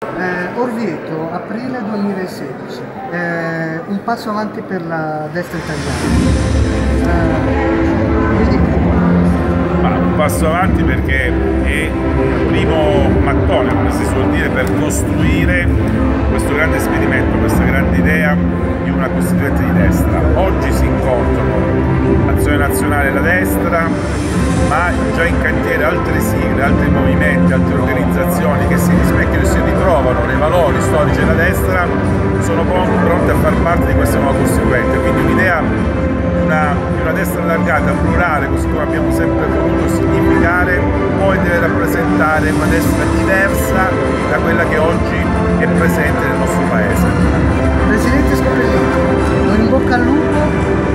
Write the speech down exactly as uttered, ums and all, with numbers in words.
Eh, Orvieto, aprile duemilasedici, eh, un passo avanti per la destra italiana. Eh, vedi Ma un passo avanti perché è il primo mattone, come si suol dire, per costruire questo grande esperimento, questa grande idea di una costituente di destra. Oggi si incontrano Azione Nazionale e la destra, ma già in cantiere altre sigle, altri movimenti, altre organizzazioni che si rispecchiano e si ritrovano nei valori storici della destra, sono pronte a far parte di questa nuova costituente. Quindi un'idea una, una destra allargata, plurale, così come abbiamo sempre voluto significare, poi deve rappresentare una destra diversa da quella che oggi è presente nel nostro paese. Presidente Scoppellito, in bocca al lupo.